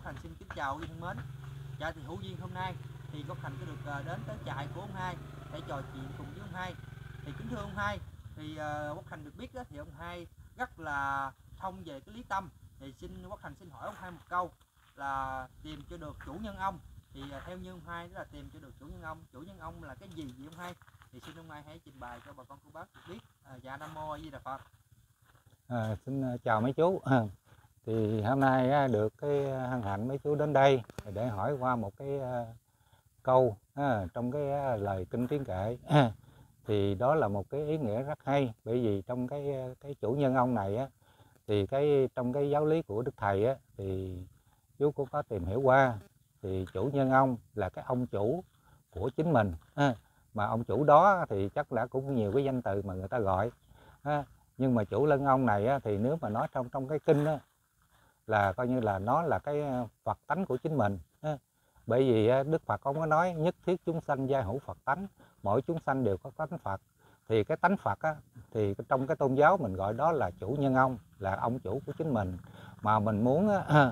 Quốc Thành xin kính chào quý thân mến. Dạ thì hữu duyên hôm nay thì Quốc Thành có được đến tới trại của ông Hai để trò chuyện cùng với ông Hai. Thì kính thưa ông Hai, thì Quốc Thành được biết đó, thì ông Hai rất là thông về cái lý tâm. Thì Quốc Thành xin hỏi ông Hai một câu là tìm cho được chủ nhân ong. Thì theo như ông Hai đó là tìm cho được chủ nhân ong. Chủ nhân ong là cái gì vậy ông Hai? Thì xin ông Hai hãy trình bày cho bà con cô bác được biết. Dạ Nam Mô A Di Đà Phật. Xin chào mấy chú. Thì hôm nay được cái hân hạnh mấy chú đến đây để hỏi qua một cái câu trong cái lời kinh tiếng kệ. Thì đó là một cái ý nghĩa rất hay, bởi vì trong cái chủ nhân ông này á, thì trong cái giáo lý của Đức Thầy á, thì chú cũng có tìm hiểu qua. Thì chủ nhân ông là cái ông chủ của chính mình, mà ông chủ đó thì chắc là cũng nhiều cái danh từ mà người ta gọi. Nhưng mà chủ lân ông này thì nếu mà nói trong cái kinh đó, là coi như là nó là cái Phật tánh của chính mình. Bởi vì Đức Phật ông có nói nhất thiết chúng sanh giai hữu Phật tánh, mỗi chúng sanh đều có tánh Phật. Thì cái tánh Phật thì trong cái tôn giáo mình gọi đó là chủ nhân ông, là ông chủ của chính mình. Mà mình muốn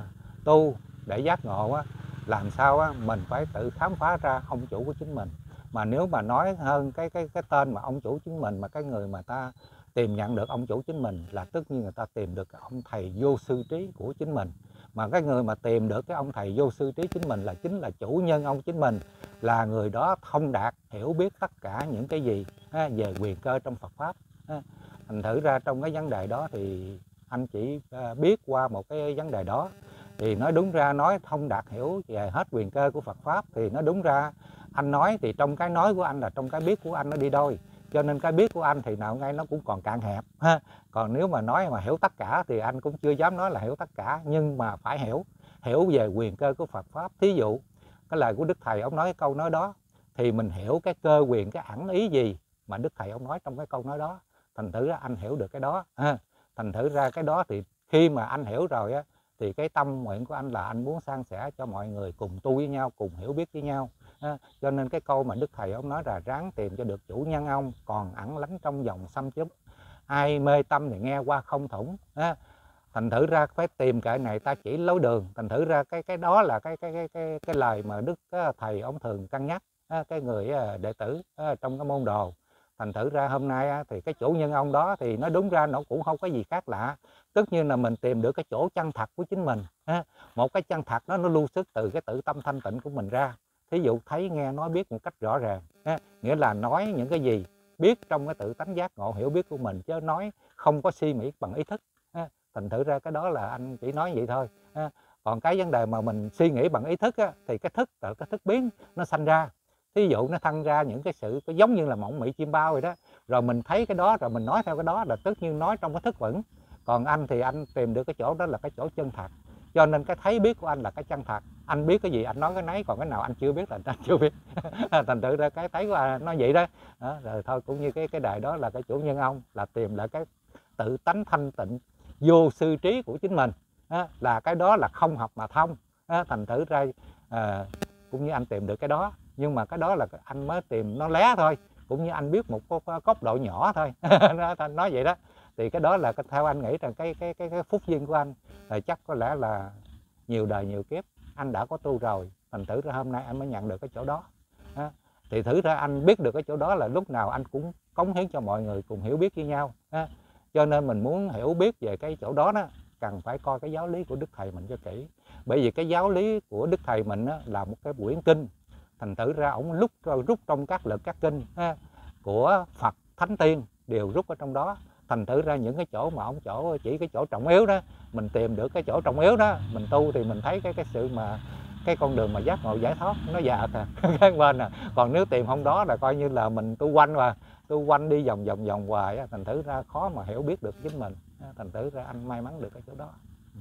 tu để giác ngộ làm sao mình phải tự khám phá ra ông chủ của chính mình. Mà nếu mà nói hơn cái tên mà ông chủ chính mình, mà cái người mà ta tìm nhận được ông chủ chính mình là tất nhiên người ta tìm được cái ông thầy vô sư trí của chính mình. Mà cái người mà tìm được cái ông thầy vô sư trí chính mình là chính là chủ nhân ông chính mình, là người đó thông đạt hiểu biết tất cả những cái gì về quyền cơ trong Phật pháp. Thành thử ra trong cái vấn đề đó thì anh chỉ biết qua một cái vấn đề đó. Thì nói đúng ra, nói thông đạt hiểu về hết quyền cơ của Phật pháp thì nó đúng ra anh nói thì trong cái nói của anh là trong cái biết của anh nó đi đôi. Cho nên cái biết của anh thì nào ngay nó cũng còn cạn hẹp. Còn nếu mà nói mà hiểu tất cả thì anh cũng chưa dám nói là hiểu tất cả. Nhưng mà phải hiểu về quyền cơ của Phật pháp. Thí dụ cái lời của Đức Thầy ông nói cái câu nói đó, thì mình hiểu cái cơ quyền, cái ẩn ý gì mà Đức Thầy ông nói trong cái câu nói đó. Thành thử ra anh hiểu được cái đó. Thành thử ra cái đó thì khi mà anh hiểu rồi thì cái tâm nguyện của anh là anh muốn san sẻ cho mọi người cùng tu với nhau, cùng hiểu biết với nhau. Cho nên cái câu mà Đức Thầy ông nói là ráng tìm cho được chủ nhân ông, còn ẩn lánh trong dòng xăm chấm, ai mê tâm thì nghe qua không thủng. Thành thử ra phải tìm kệ này ta chỉ lối đường. Thành thử ra cái đó là cái lời mà Đức Thầy ông thường cân nhắc cái người đệ tử trong cái môn đồ. Thành thử ra hôm nay thì cái chủ nhân ông đó thì nó đúng ra nó cũng không có gì khác lạ. Tất nhiên là mình tìm được cái chỗ chân thật của chính mình. Một cái chân thật đó nó lưu xuất từ cái tự tâm thanh tịnh của mình ra. Thí dụ thấy nghe nói biết một cách rõ ràng, nghĩa là nói những cái gì biết trong cái tự tánh giác ngộ hiểu biết của mình, chứ nói không có suy nghĩ bằng ý thức. Thành thử ra cái đó là anh chỉ nói vậy thôi. Còn cái vấn đề mà mình suy nghĩ bằng ý thức thì cái thức tự cái thức biến nó sanh ra. Thí dụ nó thăng ra những cái sự giống như là mộng mị chim bao vậy đó, rồi mình thấy cái đó rồi mình nói theo cái đó là tất nhiên nói trong cái thức vững. Còn anh thì anh tìm được cái chỗ đó là cái chỗ chân thật. Cho nên cái thấy biết của anh là cái chân thật. Anh biết cái gì anh nói cái nấy, còn cái nào anh chưa biết là anh chưa biết. Thành thử ra cái thấy của anh nó vậy đó. Rồi thôi cũng như cái đời đó là cái chủ nhân ông là tìm lại cái tự tánh thanh tịnh vô sư trí của chính mình. Là cái đó là không học mà thông. Thành thử ra cũng như anh tìm được cái đó, nhưng mà cái đó là anh mới tìm nó lé thôi, cũng như anh biết một góc độ nhỏ thôi. Nói vậy đó. Thì cái đó là theo anh nghĩ rằng cái phúc duyên của anh thì chắc có lẽ là nhiều đời nhiều kiếp anh đã có tu rồi. Thành thử ra hôm nay anh mới nhận được cái chỗ đó. Thì thử ra anh biết được cái chỗ đó là lúc nào anh cũng cống hiến cho mọi người cùng hiểu biết với nhau. Cho nên mình muốn hiểu biết về cái chỗ đó cần phải coi cái giáo lý của Đức Thầy mình cho kỹ. Bởi vì cái giáo lý của Đức Thầy mình là một cái quyển kinh. Thành thử ra ổng rút trong các lực các kinh của Phật Thánh Tiên đều rút ở trong đó. Thành thử ra những cái chỗ mà ổng chỉ cái chỗ trọng yếu đó, mình tìm được cái chỗ trọng yếu đó, mình tu thì mình thấy cái sự mà cái con đường mà giác ngộ giải thoát nó dạ cái bên Còn nếu tìm không đó là coi như là mình tu quanh đi vòng hoài. Thành thử ra khó mà hiểu biết được chính mình. Thành thử ra anh may mắn được cái chỗ đó.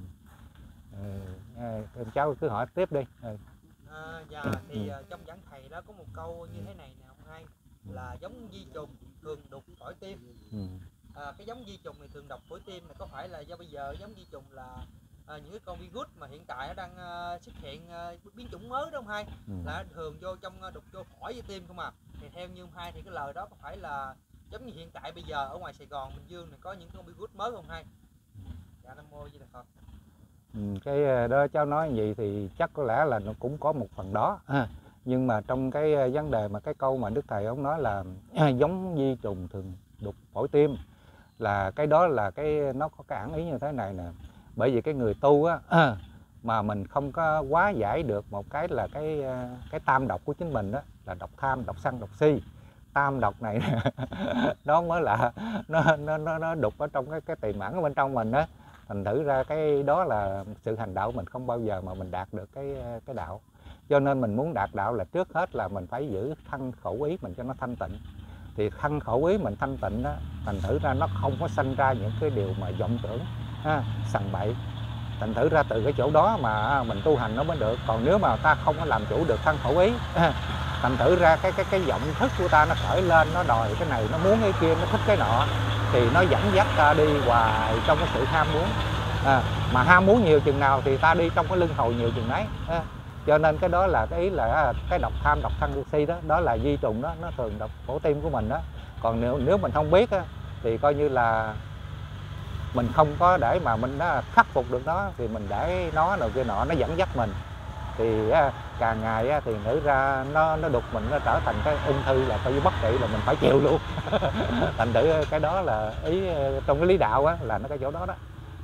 Cháu cứ hỏi tiếp đi. Dạ thì trong giảng thầy đó có một câu như thế này nè ông Hai, là giống vi trùng thường đục phổi tim. Cái giống vi trùng này thường độc phổi tim là có phải là do bây giờ giống vi trùng là những cái con virus mà hiện tại nó đang xuất hiện biến chủng mới đó ông Hai, là thường vô trong đục vô phổi với tim không à? Thì theo như ông Hai thì cái lời đó có phải là giống như hiện tại bây giờ ở ngoài Sài Gòn, Bình Dương này có những con virus mới không Hai? Dạ Nam Mô Di Đà Phật. Cái đó cháu nói gì thì chắc có lẽ là nó cũng có một phần đó ha. Nhưng mà trong cái vấn đề mà cái câu mà Đức Thầy ông nói là giống vi trùng thường đục phổi tim, là cái đó là cái nó có cái ẩn ý như thế này nè. Bởi vì cái người tu á mà mình không có quá giải được một cái là cái tam độc của chính mình đó, là độc tham, độc sân, độc si. Tam độc này nó mới là nó đục ở trong cái tiềm ẩn ở bên trong mình đó. Thành thử ra cái đó là sự hành đạo mình không bao giờ mà mình đạt được cái đạo. Cho nên mình muốn đạt đạo là trước hết là mình phải giữ thân khẩu ý mình cho nó thanh tịnh. Thì thân khẩu ý mình thanh tịnh đó, thành thử ra nó không có sanh ra những cái điều mà vọng tưởng sằng bậy. Thành thử ra từ cái chỗ đó mà mình tu hành nó mới được. Còn nếu mà ta không có làm chủ được thân khẩu ý, thành thử ra cái vọng thức của ta nó khởi lên, nó đòi cái này, nó muốn cái kia, nó thích cái nọ, thì nó dẫn dắt ta đi hoài trong cái sự ham muốn. Mà ham muốn nhiều chừng nào thì ta đi trong cái lưng hồi nhiều chừng đấy. Cho nên cái đó là cái ý là cái độc tham, độc sân, độc si đó, đó là vi trùng đó, nó thường độc cổ tim của mình đó. Còn nếu mình không biết á, thì coi như là mình không có để mà mình đã khắc phục được nó, thì mình để nó rồi kia nọ nó dẫn dắt mình, thì càng ngày thì nghĩ ra nó đục mình, nó trở thành cái ung thư, là coi như bất trị là mình phải chịu luôn. Thành thử cái đó là ý trong cái lý đạo á, là nó cái chỗ đó đó.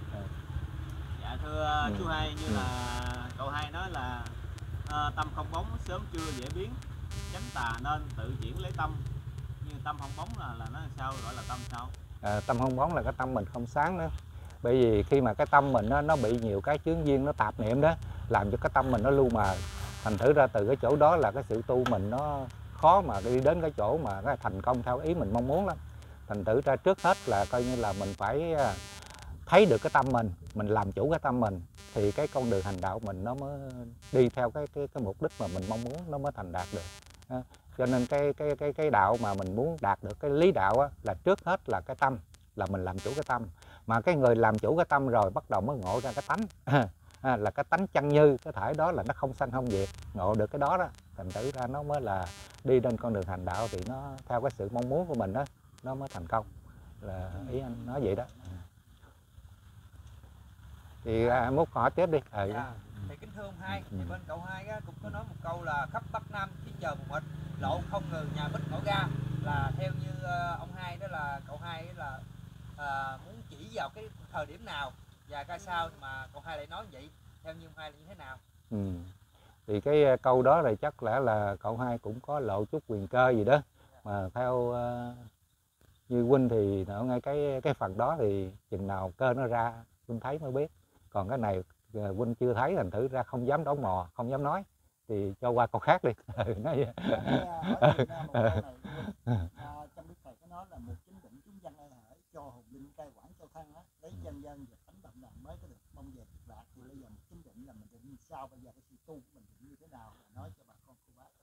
Dạ thưa chú Hai, như là cậu Hai nói là tâm không bóng sớm trưa dễ biến, tránh tà nên tự chuyển lấy tâm. Nhưng tâm không bóng là nó sao, gọi là tâm sao? Tâm không bóng là cái tâm mình không sáng đó. Bởi vì khi mà cái tâm mình nó bị nhiều cái chướng duyên, nó tạp niệm đó, làm cho cái tâm mình nó lu mờ. Thành thử ra từ cái chỗ đó là cái sự tu mình nó khó mà đi đến cái chỗ mà cái thành công theo ý mình mong muốn lắm. Thành thử ra trước hết là coi như là mình phải thấy được cái tâm mình làm chủ cái tâm mình, thì cái con đường hành đạo mình nó mới đi theo cái mục đích mà mình mong muốn, nó mới thành đạt được. Cho nên cái đạo mà mình muốn đạt được cái lý đạo á, là trước hết là cái tâm, là mình làm chủ cái tâm. Mà cái người làm chủ cái tâm rồi bắt đầu mới ngộ ra cái tánh. Là cái tánh chân như, cái thể đó là nó không sanh không diệt, ngộ được cái đó đó, thành thử ra nó mới là đi trên con đường hành đạo, thì nó theo cái sự mong muốn của mình đó, nó mới thành công, là ý anh nói vậy đó. Thì Múc hỏi tiếp đi. Dạ. Thì kính thưa ông Hai, thì bên cậu Hai á, cũng có nói một câu là khắp Bắc Nam chỉ chờ một mịch, lộ không ngừ nhà bích nổ ra. Là theo như ông Hai đó, là cậu Hai là muốn chỉ vào cái thời điểm nào và ra sao mà cậu Hai lại nói vậy, theo như ông Hai là như thế nào? Thì cái câu đó thì chắc lẽ là cậu Hai cũng có lộ chút quyền cơ gì đó, mà theo như huynh thì ở ngay cái phần đó thì chừng nào cơ nó ra huynh thấy mới biết. Còn cái này huynh chưa thấy, thành thử ra không dám đón mò, không dám nói, thì cho qua câu khác đi. Nói vậy. Trong Đức Thầy có nói là một chính định chúng dân ai hỡi, cho hồn linh cai quản cho thân á, lấy chân dân và tánh động đàn mới có được mong về cực lạc. Thì bây giờ một chính định là mình định sao, bây giờ cái sự tu của mình định như thế nào, nói cho bà con cô bác.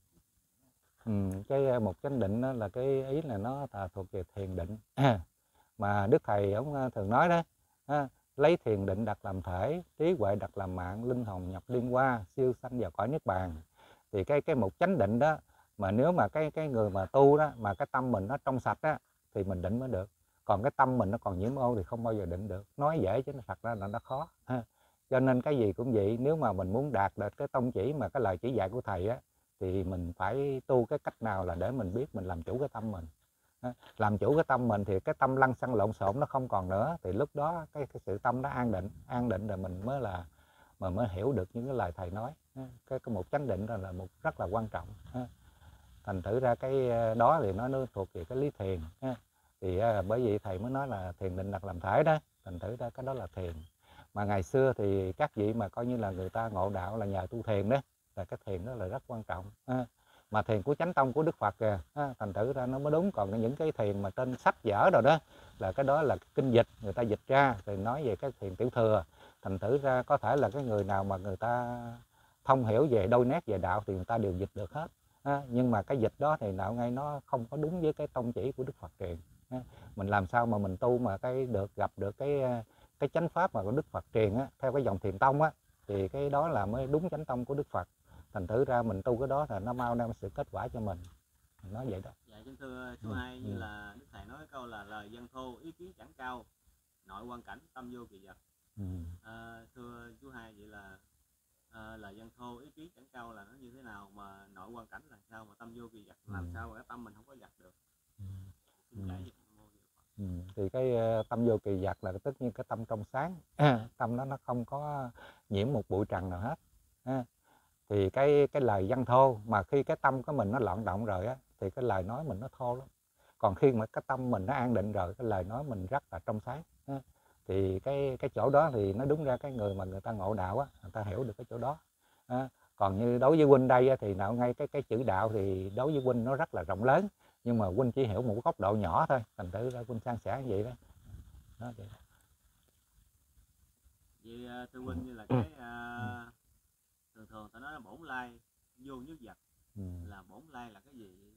Cái một chánh định đó là cái ý là nó thuộc về thiền định. Mà Đức Thầy ông thường nói đó, lấy thiền định đặt làm thể, trí huệ đặt làm mạng, linh hồn nhập liên hoa, siêu sanh vào cõi niết bàn. Thì cái một chánh định đó, mà nếu mà cái người mà tu đó, mà cái tâm mình nó trong sạch á, thì mình định mới được. Còn cái tâm mình nó còn nhiễm ô thì không bao giờ định được. Nói dễ chứ thật ra là nó khó. Cho nên cái gì cũng vậy, nếu mà mình muốn đạt được cái tông chỉ mà cái lời chỉ dạy của Thầy á, thì mình phải tu cái cách nào là để mình biết mình làm chủ cái tâm mình. Làm chủ cái tâm mình thì cái tâm lăng xăng lộn xộn nó không còn nữa, thì lúc đó cái sự tâm nó an định rồi mình mới là mới hiểu được những cái lời Thầy nói. Cái một chánh định là một rất là quan trọng. Thành thử ra cái đó thì nó thuộc về cái lý thiền. Thì bởi vì Thầy mới nói là thiền định đặt làm thể đó, thành thử ra cái đó là thiền. Mà ngày xưa thì các vị mà coi như là người ta ngộ đạo là nhờ tu thiền đó, là cái thiền đó là rất quan trọng. Mà thiền của chánh tông của Đức Phật kìa, thành thử ra nó mới đúng. Còn những cái thiền mà trên sách vở rồi đó, là cái đó là kinh dịch, người ta dịch ra thì nói về cái thiền tiểu thừa. Thành thử ra có thể là cái người nào mà người ta thông hiểu về đôi nét về đạo thì người ta đều dịch được hết. Nhưng mà cái dịch đó thì nào ngay nó không có đúng với cái tông chỉ của Đức Phật truyền. Mình làm sao mà mình tu mà cái được gặp được cái chánh pháp mà của Đức Phật truyền á, theo cái dòng thiền tông á, thì cái đó là mới đúng chánh tông của Đức Phật. Thành thử ra mình tu cái đó là nó mau đem sự kết quả cho mình nói vậy đó. Dạ kính thưa chú Hai, như là Đức Thầy nói câu là lời dân thô ý kiến chẳng cao, nội quan cảnh tâm vô kỳ vật. Thưa chú Hai, vậy là lời dân thô ý chí chẳng câu là nó như thế nào, mà nội quan cảnh là sao, mà tâm vô kỳ vật làm sao mà cái tâm mình không có vật được? Xin giải giúp. Thì cái tâm vô kỳ vật là tất nhiên cái tâm trong sáng, tâm nó không có nhiễm một bụi trần nào hết. Thì cái lời văn thô, mà khi cái tâm của mình nó loạn động rồi á, thì cái lời nói mình nó thô lắm. Còn khi mà cái tâm mình nó an định rồi, cái lời nói mình rất là trong sáng. Thì cái chỗ đó thì nó đúng ra cái người mà người ta ngộ đạo á, người ta hiểu được cái chỗ đó. Còn như đối với huynh đây á, thì nào ngay cái chữ đạo thì đối với huynh nó rất là rộng lớn, nhưng mà huynh chỉ hiểu một góc độ nhỏ thôi, thành thử ra huynh san sẻ như vậy đó. Vậy. Vậy thưa huynh, như là cái thường thường ta nói là bổn lai vô nhất vật, là bổn lai là cái gì?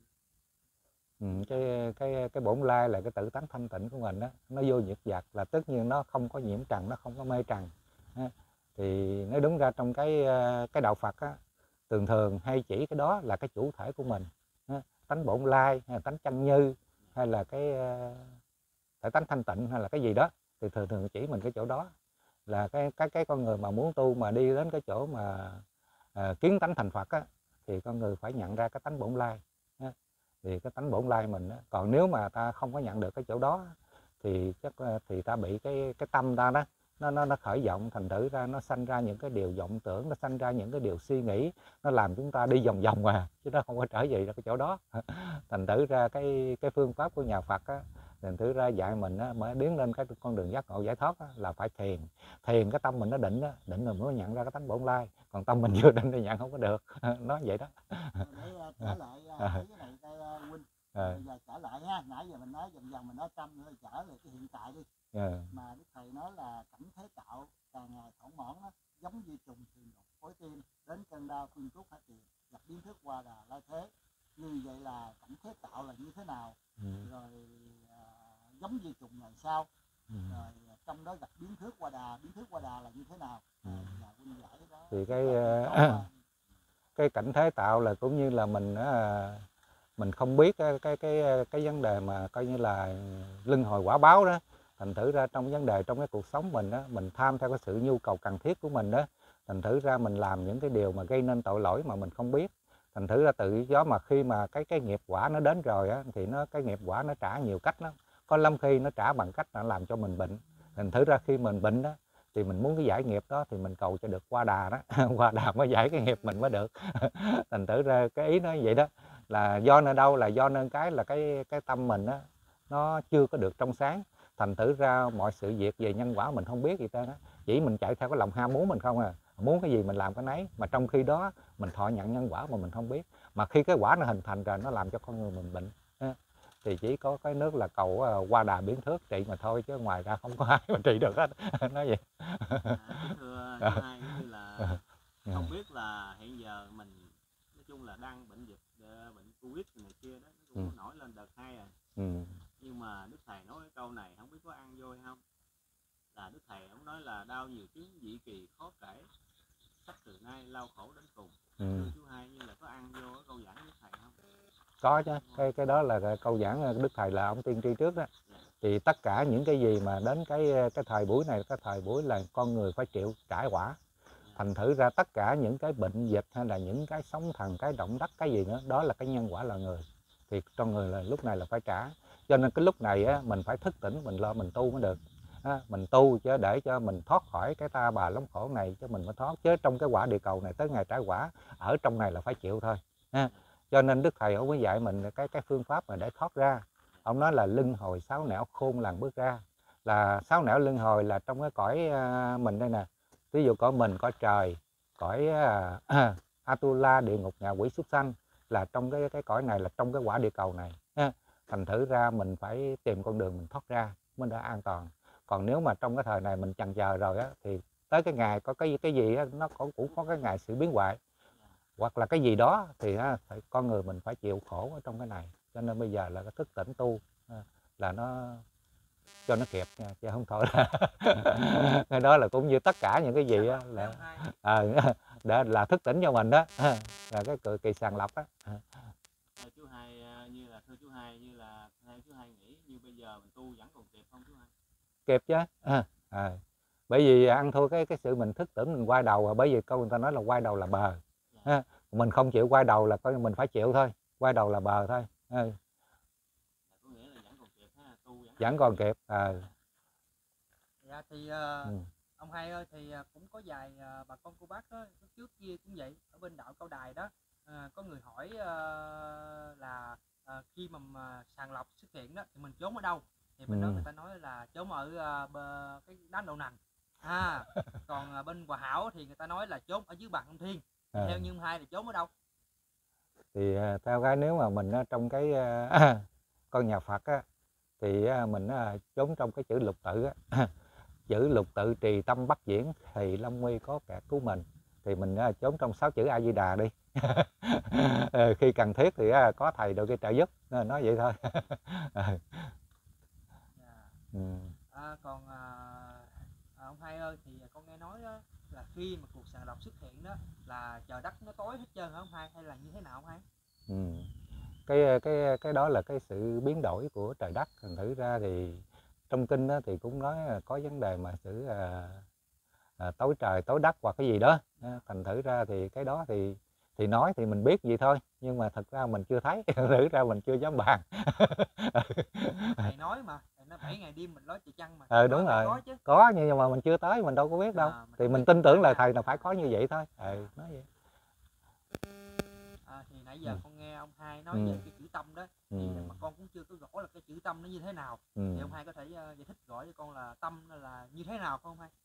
Cái bổn lai là cái tự tánh thanh tịnh của mình đó, nó vô nhiệt vật là tất nhiên nó không có nhiễm trần, nó không có mê trần. Thì nói đúng ra trong cái đạo Phật á, thường thường hay chỉ cái đó là cái chủ thể của mình, tánh bổn lai hay là tánh chân như, hay là cái thể tánh thanh tịnh, hay là cái gì đó, thì thường thường chỉ mình cái chỗ đó. Là cái con người mà muốn tu mà đi đến cái chỗ mà kiến tánh thành Phật á, thì con người phải nhận ra cái tánh bổn lai. Thì cái tánh bổn lai mình á, còn nếu mà ta không có nhận được cái chỗ đó thì chắc thì ta bị cái tâm ta đó nó khởi vọng, thành thử ra nó sanh ra những cái điều vọng tưởng, nó sanh ra những cái điều suy nghĩ, nó làm chúng ta đi vòng vòng chứ nó không có trở về ra cái chỗ đó. Thành thử ra cái phương pháp của nhà Phật á, thành thử ra dạy mình á, mới tiến lên cái con đường giác ngộ giải thoát á, là phải thiền cái tâm mình nó định á, định rồi mới nhận ra cái tánh bổn lai, còn tâm mình chưa định thì nhận không có được. Nói vậy đó. Để trở lại cái này huynh, bây giờ trở lại ha, nãy giờ mình nói vòng vòng, mình nói tâm nữa, trở lại cái hiện tại đi. Mà Đức Thầy nói là cảnh thế tạo càng ngày thỏa mãn á, giống như trùng thuyền đục khối tim, đến cơn đau phương trúc phát tiền, gặp biến thức qua đà lai thế. Như vậy là cảnh thế tạo là như thế nào? Rồi giống như trùng ngày sau, rồi trong đó gặp biến thức qua đà là như thế nào? Thì cái cảnh thế tạo là cũng như là mình không biết cái vấn đề mà coi như là luân hồi quả báo đó. Thành thử ra trong vấn đề trong cái cuộc sống mình đó, mình tham theo cái sự nhu cầu cần thiết của mình đó, thành thử ra mình làm những cái điều mà gây nên tội lỗi mà mình không biết. Thành thử ra tự do mà khi mà cái nghiệp quả nó đến rồi á, thì cái nghiệp quả nó trả nhiều cách lắm. Có lắm khi nó trả bằng cách là làm cho mình bệnh. Thành thử ra khi mình bệnh đó thì mình muốn cái giải nghiệp đó thì mình cầu cho được qua đà đó. Qua đà mới giải cái nghiệp mình mới được. Thành thử ra cái ý nó vậy đó, là do nơi đâu, là do nên cái là cái tâm mình á, nó chưa có được trong sáng. Thành thử ra mọi sự việc về nhân quả mình không biết gì ta đó, chỉ mình chạy theo cái lòng ham muốn mình không muốn cái gì mình làm cái nấy, mà trong khi đó mình thọ nhận nhân quả mà mình không biết. Mà khi cái quả nó hình thành rồi nó làm cho con người mình bệnh, thì chỉ có cái nước là cầu qua đà biến thước trị mà thôi, chứ ngoài ra không có ai mà trị được hết. Nói vậy. Thưa chú Hai, như là không biết là hiện giờ mình nói chung là đang bệnh dịch, bệnh Covid này kia đó, cũng nổi lên đợt 2 rồi. Nhưng mà Đức Thầy nói cái câu này không biết có ăn vô hay không, là Đức Thầy ông nói là đau nhiều chứng dị kỳ khó kể, sắp từ nay lao khổ đến cùng. Thưa chú Hai, như là có ăn vô cái câu giảng Đức Thầy không? Có chứ, cái đó là cái câu giảng Đức Thầy là ông tiên tri trước đó. Thì tất cả những cái gì mà đến cái thời buổi này, cái thời buổi là con người phải chịu trải quả. Thành thử ra tất cả những cái bệnh dịch hay là những cái sóng thần, cái động đất, cái gì nữa, đó là cái nhân quả là người. Thì con người là lúc này là phải trả. Cho nên cái lúc này á, mình phải thức tỉnh, mình lo mình tu mới được. Mình tu chứ để cho mình thoát khỏi cái ta bà lắm khổ này chứ mình mới thoát. Chứ trong cái quả địa cầu này tới ngày trải quả, ở trong này là phải chịu thôi. Cho nên Đức Thầy ông mới dạy mình cái phương pháp mà để thoát ra. Ông nói là luân hồi sáu nẻo khôn làng bước ra. Là sáu nẻo luân hồi là trong cái cõi mình đây nè. Ví dụ có mình, có trời, cõi Atula, địa ngục, ngạ quỷ, súc sanh, là trong cái cõi này, là trong cái quả địa cầu này. Thành thử ra mình phải tìm con đường mình thoát ra mới đã an toàn. Còn nếu mà trong cái thời này mình chần chờ rồi á, thì tới cái ngày có cái gì á, nó cũng có cái ngày sự biến hoại, hoặc là cái gì đó thì con người mình phải chịu khổ ở trong cái này. Cho nên bây giờ là cái thức tỉnh tu là nó cho nó kịp nha, chứ không thôi cái đó là cũng như tất cả những cái gì á, là để là thức tỉnh cho mình đó, là cái kỳ sàng lọc đó. Chú Hai, như là thưa chú Hai, như là theo chú Hai nghĩ như bây giờ mình tu vẫn còn kịp không chú Hai? Kịp chứ. Bởi vì ăn thua cái sự mình thức tỉnh mình quay đầu, bởi vì câu người ta nói là quay đầu là bờ. Mình không chịu quay đầu là coi mình phải chịu thôi, quay đầu là bờ thôi. Có nghĩa là vẫn còn kịp ha, tu Vẫn còn kịp. Dạ thì ông Hai ơi, thì cũng có vài bà con cô bác đó, trước kia cũng vậy, ở bên đạo Cao Đài đó, có người hỏi là khi mà sàng lọc xuất hiện đó thì mình trốn ở đâu, thì bên đó người ta nói là trốn ở cái đám đậu nành. Còn bên Hòa Hảo thì người ta nói là trốn ở dưới bàn ông Thiên. Theo như ông Hai thì trốn ở đâu? Thì theo cái nếu mà mình trong cái con nhà Phật á, thì mình trốn trong cái chữ lục tự á. Chữ lục tự trì tâm bắt diễn thì lâm nguy có kẻ cứu mình, thì mình trốn trong 6 chữ A Di Đà đi. Khi cần thiết thì có thầy đôi khi trợ giúp, nói vậy thôi. Còn ông Hai ơi, thì con nghe nói đó, là khi mà cuộc sàng lọc xuất hiện đó là trời đất nó tối hết trơn hả ông Hai, hay là như thế nào ông Hai? Cái đó là cái sự biến đổi của trời đất. Thành thử ra thì trong kinh đó thì cũng nói là có vấn đề mà sự tối trời tối đất hoặc cái gì đó. Thành thử ra thì cái đó thì nói thì mình biết gì thôi, nhưng mà thật ra mình chưa thấy. Thử ra mình chưa dám bàn. Thầy nói mà, thầy nói 7 ngày đêm mình nói trời trăng mà. Đúng rồi, có chứ. Có, nhưng mà mình chưa tới, mình đâu có biết đâu. Thì mình tin tưởng là thầy là phải có như vậy thôi. Nói vậy. Thì nãy giờ con nghe ông Hai nói về cái chữ tâm đó, thì mà con cũng chưa có rõ là cái chữ tâm nó như thế nào. Thì ông Hai có thể giải thích rõ cho con là tâm là như thế nào không ông Hai?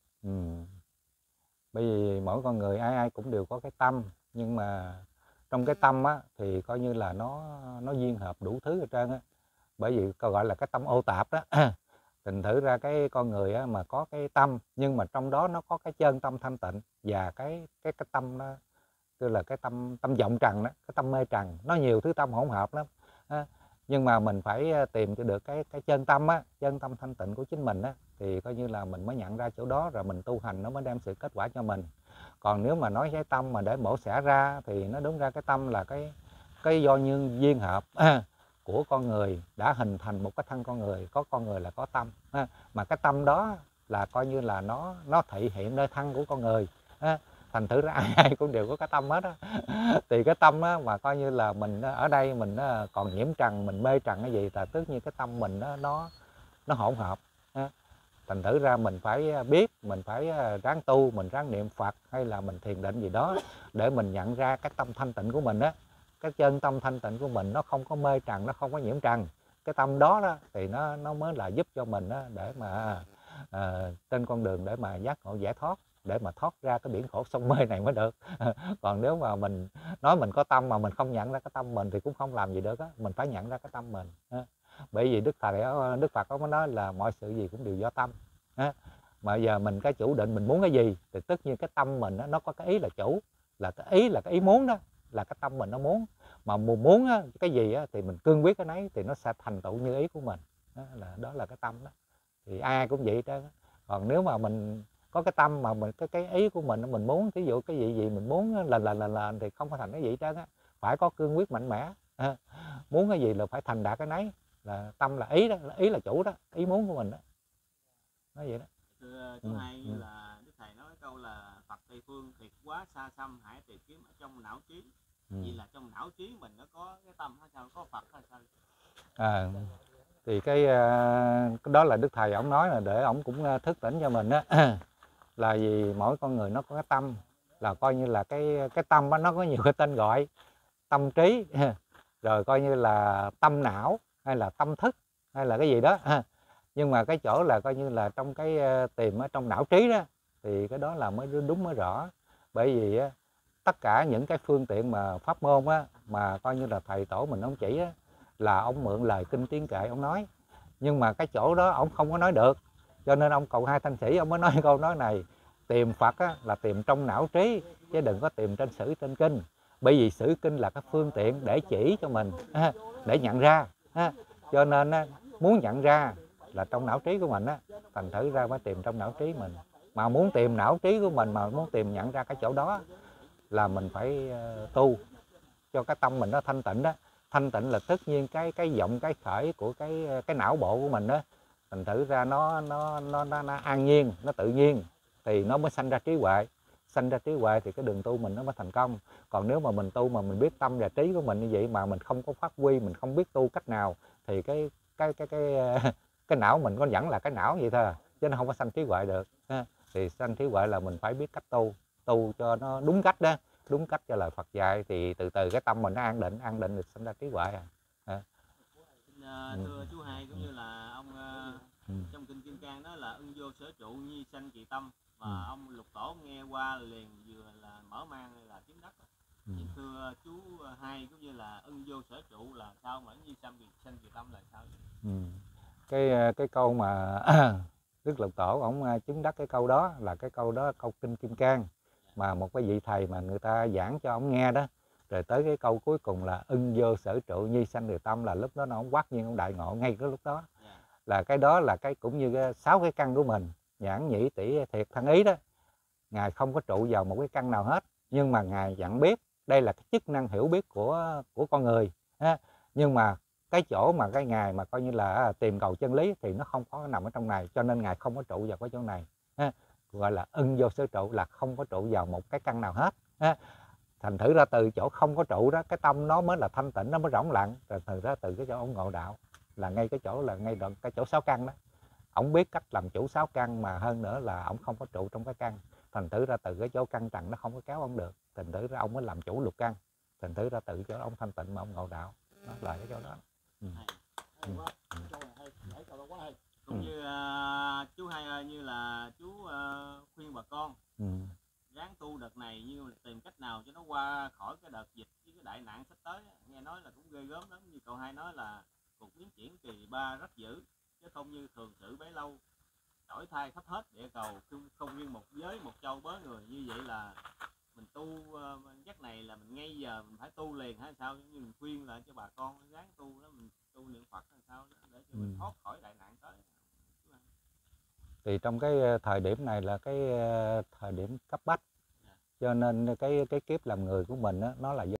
Bởi vì mỗi con người ai ai cũng đều có cái tâm, nhưng mà trong cái tâm á thì coi như là nó duyên hợp đủ thứ hết trơn á. Bởi vì gọi là cái tâm ô tạp đó. Thành thử ra cái con người á, mà có cái tâm, nhưng mà trong đó nó có cái chân tâm thanh tịnh, và cái tâm nó tức là cái tâm vọng trần đó, cái tâm mê trần, nó nhiều thứ tâm hỗn hợp lắm. Nhưng mà mình phải tìm cho được cái chân tâm á, chân tâm thanh tịnh của chính mình á, thì coi như là mình mới nhận ra chỗ đó, rồi mình tu hành nó mới đem sự kết quả cho mình. Còn nếu mà nói cái tâm mà để mổ xẻ ra thì nó đúng ra cái tâm là cái do nhân duyên hợp của con người đã hình thành một cái thân con người, có con người là có tâm. Mà cái tâm đó là coi như là nó thể hiện nơi thân của con người. Thành thử ra ai cũng đều có cái tâm hết á. Thì cái tâm á, mà coi như là mình ở đây mình còn nhiễm trần, mình mê trần cái gì, là tức như cái tâm mình nó hỗn hợp. Thành thử ra mình phải biết, mình phải ráng tu, mình ráng niệm Phật hay là mình thiền định gì đó để mình nhận ra cái tâm thanh tịnh của mình á, cái chân tâm thanh tịnh của mình nó không có mê trần, nó không có nhiễm trần. Cái tâm đó thì nó mới là giúp cho mình để mà trên con đường để mà giác ngộ giải thoát, để mà thoát ra cái biển khổ sông mê này mới được. Còn nếu mà mình nói mình có tâm mà mình không nhận ra cái tâm mình thì cũng không làm gì được á. Mình phải nhận ra cái tâm mình. Bởi vì Đức Phật có nói là mọi sự gì cũng đều do tâm. Mà giờ mình cái chủ định mình muốn cái gì thì tất nhiên cái tâm mình nó có cái ý là chủ, là cái ý muốn đó, là cái tâm mình nó muốn. Mà muốn cái gì thì mình cương quyết cái nấy thì nó sẽ thành tựu như ý của mình. Đó là cái tâm đó. Thì ai cũng vậy đó. Còn nếu mà mình có cái tâm mà mình cái ý của mình muốn, ví dụ cái gì mình muốn là thì không có thành cái gì hết á. Phải có cương quyết mạnh mẽ. Muốn cái gì là phải thành đạt cái nấy, là tâm là ý đó, ý là chủ đó, ý muốn của mình đó. Nói vậy đó. Thưa chú Hai, như là Đức Thầy nói câu là Phật Tây Phương thiệt quá xa xăm, hãy tìm kiếm ở trong não trí. Vì là trong não trí mình nó có cái tâm hay sao, có Phật hay sao? Thì cái đó là Đức Thầy ổng nói là để ổng cũng thức tỉnh cho mình á. Là vì mỗi con người nó có cái tâm, là coi như là cái tâm đó, nó có nhiều cái tên gọi. Tâm trí, rồi coi như là tâm não, hay là tâm thức, hay là cái gì đó. Nhưng mà cái chỗ là coi như là trong cái tìm ở trong não trí đó, thì cái đó là mới đúng mới rõ. Bởi vì tất cả những cái phương tiện mà pháp môn á, mà coi như là thầy tổ mình ông chỉ á, là ông mượn lời kinh tiếng kệ ông nói. Nhưng mà cái chỗ đó ông không có nói được, cho nên ông Cầu Hai Thanh Sĩ ông mới nói câu nói này: tìm Phật á, là tìm trong não trí, chứ đừng có tìm trên sử trên kinh. Bởi vì sử kinh là cái phương tiện để chỉ cho mình, để nhận ra. Cho nên muốn nhận ra là trong não trí của mình á, thành thử ra phải tìm trong não trí mình. Mà muốn tìm não trí của mình, mà muốn tìm nhận ra cái chỗ đó, là mình phải tu cho cái tâm mình nó thanh tịnh đó. Thanh tịnh là tất nhiên cái vọng cái khởi của cái não bộ của mình đó, thành thử ra nó an nhiên, nó tự nhiên. thì nó mới sanh ra trí huệ. Sanh ra trí huệ thì cái đường tu mình nó mới thành công. Còn nếu mà mình tu mà mình biết tâm và trí của mình như vậy mà mình không có phát huy, mình không biết tu cách nào thì cái não mình có vẫn là cái não vậy thôi, chứ nó không có sanh trí huệ được. Thì sanh trí huệ là mình phải biết cách tu cho nó đúng cách đó, đúng cách cho lời Phật dạy, thì từ từ cái tâm mình nó an định được sanh ra trí huệ. Thưa chú Hai, cũng như là ông trong kinh Kim Cang đó là ưng vô sở trụ nhi sanh trì tâm, và ông Lục Tổ nghe qua liền vừa là mở mang là chứng đắc. Thì thưa chú Hai, cũng như là ưng vô sở trụ là sao mà nhi sanh trì tâm là sao vậy? Cái câu mà Đức Lục Tổ ông chứng đắc cái câu đó là cái câu đó câu kinh Kim Cang, mà một cái vị thầy mà người ta giảng cho ông nghe đó, rồi tới cái câu cuối cùng là ưng vô sở trụ nhi sanh trì tâm, là lúc đó nó ông quát nhiên ông đại ngộ ngay cái lúc đó. Là cái đó là cái cũng như 6 cái căn của mình, nhãn nhĩ tỷ thiệt thân ý đó, Ngài không có trụ vào một cái căn nào hết, nhưng mà Ngài dặn biết đây là cái chức năng hiểu biết của con người. Nhưng mà cái chỗ mà cái Ngài mà coi như là tìm cầu chân lý thì nó không có nằm ở trong này, cho nên Ngài không có trụ vào cái chỗ này. Gọi là ưng vô sở trụ, là không có trụ vào một cái căn nào hết. Thành thử ra từ chỗ không có trụ đó, cái tâm nó mới là thanh tịnh, nó mới rỗng lặng. Rồi từ ra từ cái chỗ ông ngộ đạo là ngay cái chỗ là ngay đoạn cái chỗ 6 căn đó. Ông biết cách làm chủ 6 căn, mà hơn nữa là ông không có trụ trong cái căn. Thành thử ra từ cái chỗ căn trần nó không có kéo ông được, thành thử ra ông mới làm chủ lục căn. Thành thử ra từ chỗ ông thanh tịnh mà ông ngộ đạo, đó là cái chỗ đó. Cũng như chú Hai ơi, như là chú khuyên bà con ráng tu đợt này, như là tìm cách nào cho nó qua khỏi cái đợt dịch với cái đại nạn sắp tới. Nghe nói là cũng ghê gớm lắm, như cậu Hai nói là cuộc biến chuyển kỳ 3 rất dữ, chứ không như thường sự bấy lâu, đổi thay khắp hết địa cầu, không như một giới một châu bớ người. Như vậy là mình tu giấc này là mình ngay giờ mình phải tu liền hay sao? Như mình khuyên là cho bà con ráng tu đó, mình tu niệm Phật hay sao đó, để cho mình thoát khỏi đại nạn tới. Thì trong cái thời điểm này là cái thời điểm cấp bách, cho nên cái kiếp làm người của mình đó, nó là